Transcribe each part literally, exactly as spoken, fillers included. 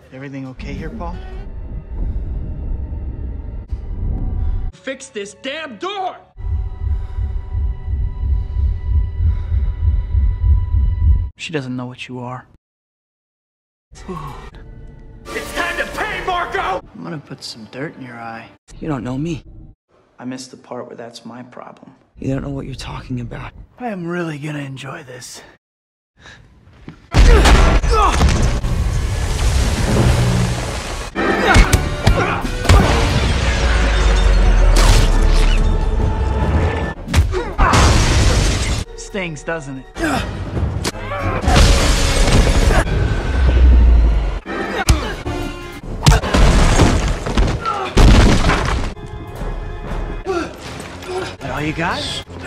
Everything okay here, Paul? Fix this damn door! She doesn't know what you are. Ooh. It's time to pay, Marco! I'm gonna put some dirt in your eye. You don't know me. I missed the part where that's my problem. You don't know what you're talking about. I am really gonna enjoy this. Stings, doesn't it? That all you got?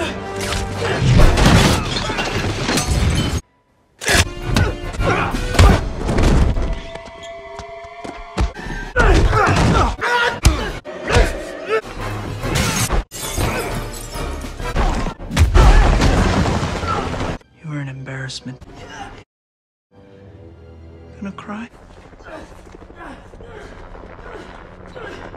You were an embarrassment. Gonna cry?